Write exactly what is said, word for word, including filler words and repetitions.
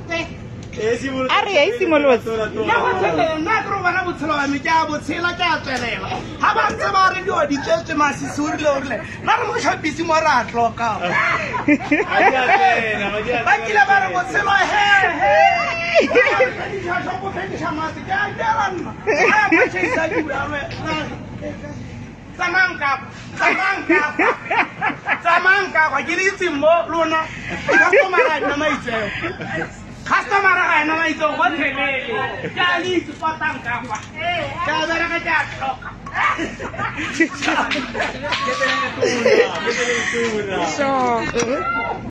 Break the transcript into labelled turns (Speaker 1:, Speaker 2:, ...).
Speaker 1: Ari ya isimolotse.
Speaker 2: Ya go tshela nna go bana botshelo ba me ke a botshela ke a tswelela. Ha ba ntse ba re di di tsetse masisuri le orile. Na re mo Choppies mo ra tloka. Ba kile ba re botshelo he he. Di ja go fendisha mati ke a tsela. Ha ba tshisa di ba re. Samangka, samangka. Samangka go ke le tsimmo lona. Customer ra nna maitseo. Customer ra nna maitseo go thelele. Ka le itse patangka kwa. Ka bera ka tla tloka.
Speaker 1: So